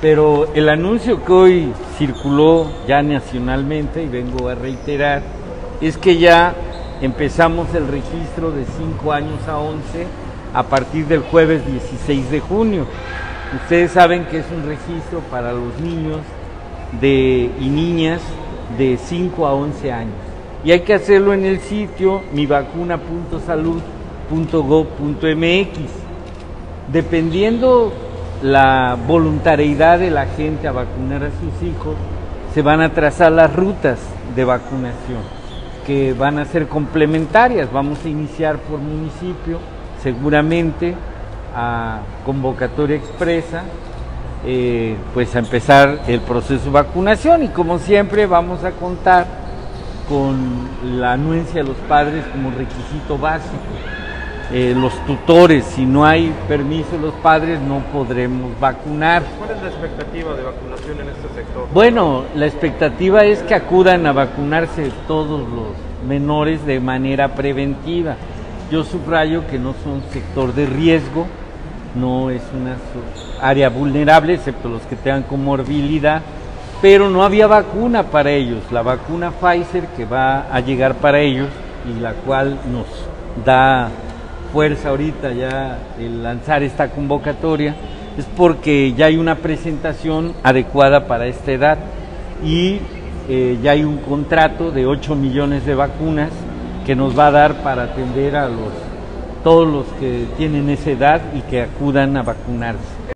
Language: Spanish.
pero el anuncio que hoy circuló ya nacionalmente, y vengo a reiterar, es que ya empezamos el registro de 5 años a 11 a partir del jueves 16 de junio. Ustedes saben que es un registro para los niños y niñas de 5 a 11 años. Y hay que hacerlo en el sitio mivacuna.salud.gov.mx. Dependiendo la voluntariedad de la gente a vacunar a sus hijos, se van a trazar las rutas de vacunación, que van a ser complementarias. Vamos a iniciar por municipio, seguramente a convocatoria expresa, pues a empezar el proceso de vacunación, y como siempre vamos a contar con la anuencia de los padres como requisito básico. Los tutores, si no hay permiso de los padres, no podremos vacunar. ¿Cuál es la expectativa de vacunación en este sector? Bueno, la expectativa es que acudan a vacunarse todos los menores de manera preventiva. Yo subrayo que no son sector de riesgo, no es una área vulnerable, excepto los que tengan comorbilidad, pero no había vacuna para ellos. La vacuna Pfizer que va a llegar para ellos y la cual nos da fuerza ahorita ya el lanzar esta convocatoria, es porque ya hay una presentación adecuada para esta edad y ya hay un contrato de 8 millones de vacunas que nos va a dar para atender a todos los que tienen esa edad y que acudan a vacunarse.